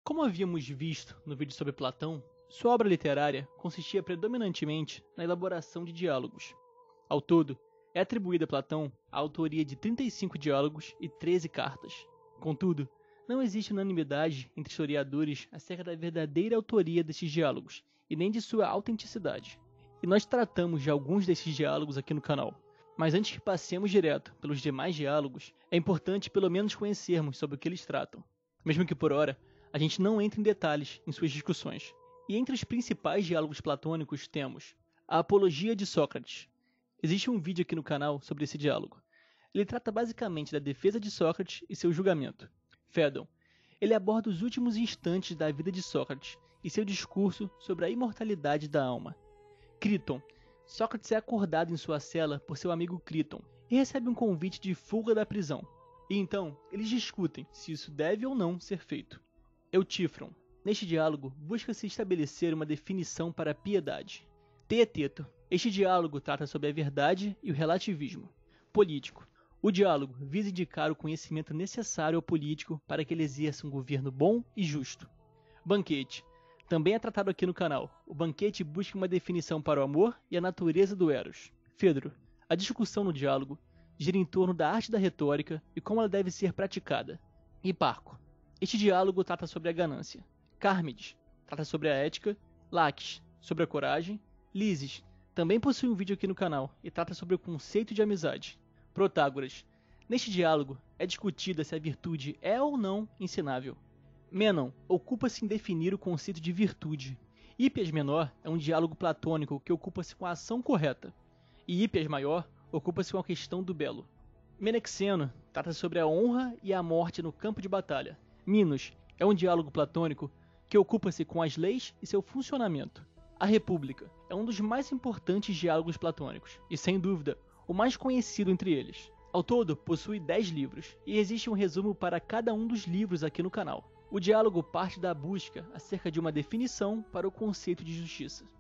Como havíamos visto no vídeo sobre Platão, sua obra literária consistia predominantemente na elaboração de diálogos. Ao todo, é atribuída a Platão a autoria de 35 diálogos e 13 cartas. Contudo, não existe unanimidade entre historiadores acerca da verdadeira autoria desses diálogos e nem de sua autenticidade. E nós tratamos de alguns desses diálogos aqui no canal. Mas antes que passemos direto pelos demais diálogos, é importante pelo menos conhecermos sobre o que eles tratam. Mesmo que por hora, a gente não entre em detalhes em suas discussões. E entre os principais diálogos platônicos temos a Apologia de Sócrates. Existe um vídeo aqui no canal sobre esse diálogo. Ele trata basicamente da defesa de Sócrates e seu julgamento. Fédon. Ele aborda os últimos instantes da vida de Sócrates e seu discurso sobre a imortalidade da alma. Críton. Sócrates é acordado em sua cela por seu amigo Críton e recebe um convite de fuga da prisão. E então, eles discutem se isso deve ou não ser feito. Eutífron. Neste diálogo, busca-se estabelecer uma definição para a piedade. Teeteto. Este diálogo trata sobre a verdade e o relativismo. Político. O diálogo visa indicar o conhecimento necessário ao político para que ele exerça um governo bom e justo. Banquete. Também é tratado aqui no canal. O banquete busca uma definição para o amor e a natureza do Eros. Fedro. A discussão no diálogo gira em torno da arte da retórica e como ela deve ser praticada. Hiparco. Este diálogo trata sobre a ganância. Cármides. Trata sobre a ética. Laques. Sobre a coragem. Lises. Também possui um vídeo aqui no canal e trata sobre o conceito de amizade. Protágoras. Neste diálogo é discutida se a virtude é ou não ensinável. Menon ocupa-se em definir o conceito de virtude. Hípias Menor é um diálogo platônico que ocupa-se com a ação correta. E Hípias Maior ocupa-se com a questão do belo. Menexeno trata sobre a honra e a morte no campo de batalha. Minos é um diálogo platônico que ocupa-se com as leis e seu funcionamento. A República é um dos mais importantes diálogos platônicos e, sem dúvida, o mais conhecido entre eles. Ao todo, possui 10 livros e existe um resumo para cada um dos livros aqui no canal. O diálogo parte da busca acerca de uma definição para o conceito de justiça.